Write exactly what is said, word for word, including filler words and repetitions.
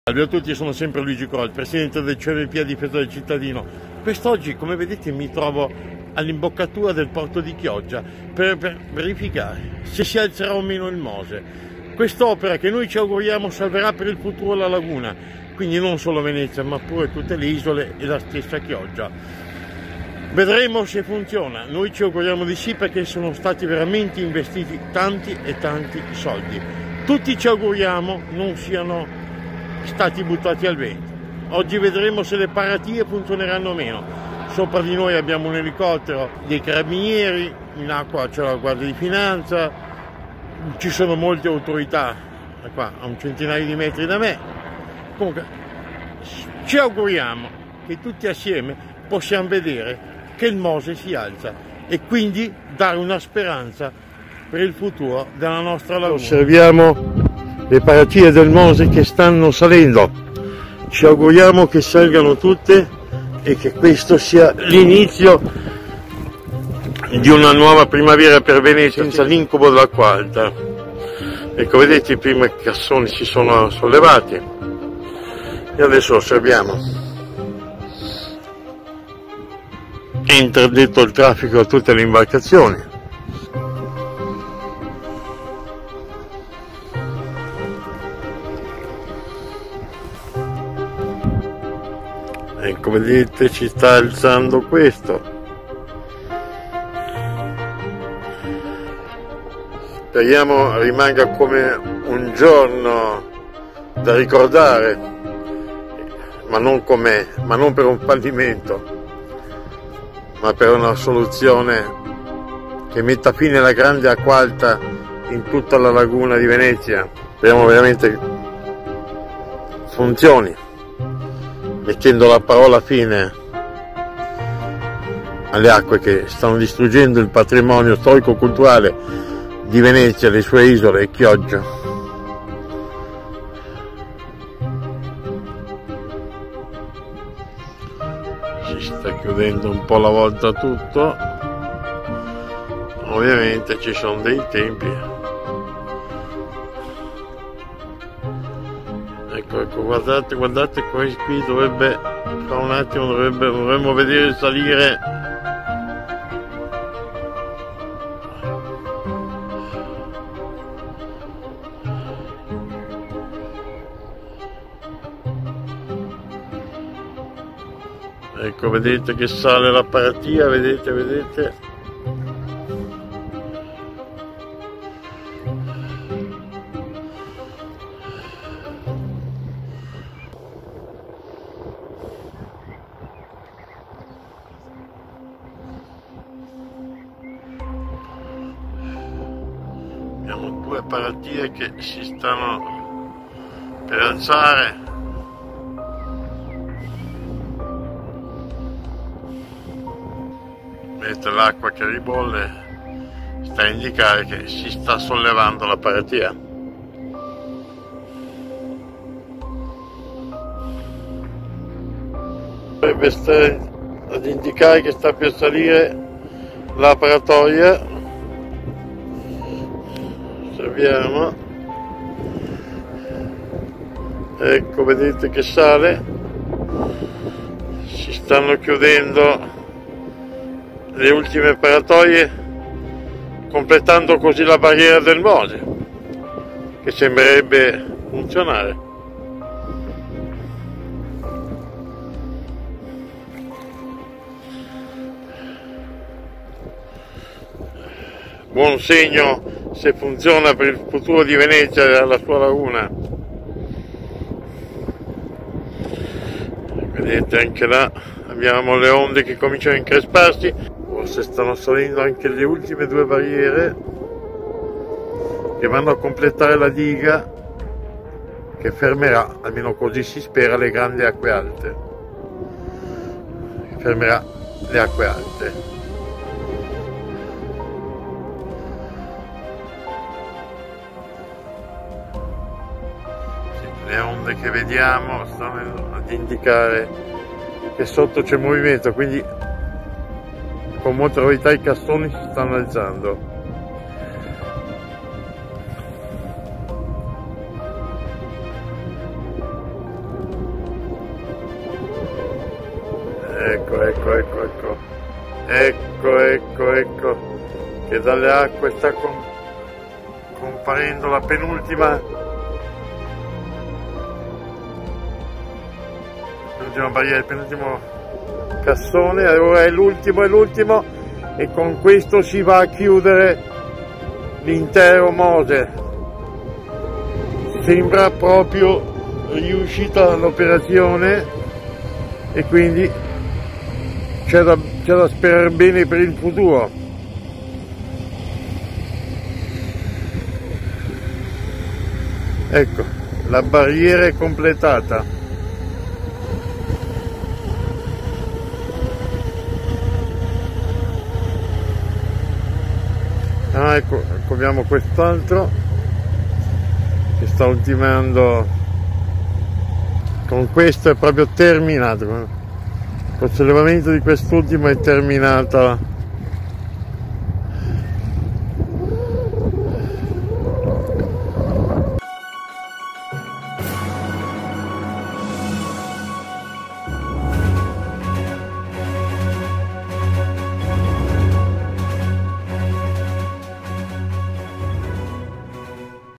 Salve a tutti, sono sempre Luigi Corol, presidente del C M P a difesa del cittadino. Quest'oggi, come vedete, mi trovo all'imboccatura del porto di Chioggia per, per verificare se si alzerà o meno il Mose. Quest'opera che noi ci auguriamo salverà per il futuro la laguna, quindi non solo Venezia ma pure tutte le isole e la stessa Chioggia. Vedremo se funziona, noi ci auguriamo di sì perché sono stati veramente investiti tanti e tanti soldi. Tutti ci auguriamo non siano stati buttati al vento. Oggi vedremo se le paratie funzioneranno o meno. Sopra di noi abbiamo un elicottero dei carabinieri, in acqua c'è la Guardia di Finanza, ci sono molte autorità qua a un centinaio di metri da me. Comunque ci auguriamo che tutti assieme possiamo vedere che il Mose si alza e quindi dare una speranza per il futuro della nostra laguna. Osserviamo le paratie del Mose che stanno salendo, ci auguriamo che salgano tutte e che questo sia l'inizio di una nuova primavera per Venezia senza l'incubo dell'acqua alta. Ecco, vedete, i primi cassoni si sono sollevati e adesso osserviamo. È interdetto il traffico a tutte le imbarcazioni. Ecco, vedete, ci sta alzando questo. Speriamo rimanga come un giorno da ricordare, ma non, come, ma non per un fallimento, ma per una soluzione che metta fine alla grande acqua alta in tutta la laguna di Venezia. Speriamo veramente che funzioni, mettendo la parola fine alle acque che stanno distruggendo il patrimonio storico-culturale di Venezia, le sue isole e Chioggia. Si sta chiudendo un po' alla volta tutto, ovviamente ci sono dei tempi. Ecco, ecco, guardate, guardate, qui, qui dovrebbe, fra un attimo dovrebbe, dovremmo vedere salire ecco, vedete che sale la paratia, vedete, vedete. Abbiamo due paratie che si stanno per alzare. Vedete l'acqua che ribolle, sta a indicare che si sta sollevando la paratia. Dovrebbe stare ad indicare che sta per salire la paratoia. Osserviamo, ecco, vedete che sale, si stanno chiudendo le ultime paratoie, completando così la barriera del Mose, che sembrerebbe funzionare. Buon segno se funziona per il futuro di Venezia e della sua laguna. Vedete, anche là abbiamo le onde che cominciano a incresparsi, forse stanno salendo anche le ultime due barriere che vanno a completare la diga che fermerà, almeno così si spera, le grandi acque alte, fermerà le acque alte. Le onde che vediamo stanno ad indicare che sotto c'è movimento, quindi con molta probabilità i cassoni si stanno alzando. ecco ecco ecco ecco ecco ecco ecco che dalle acque sta con, comparendo la penultima l'ultima barriera, il penultimo cassone. Allora è l'ultimo, è l'ultimo, e con questo si va a chiudere l'intero Mose. Sembra proprio riuscita l'operazione e quindi c'è da, c'è da sperare bene per il futuro. Ecco, la barriera è completata. Ah, ecco, ecco, abbiamo quest'altro che sta ultimando. Con questo è proprio terminato, col sollevamento di quest'ultimo è terminata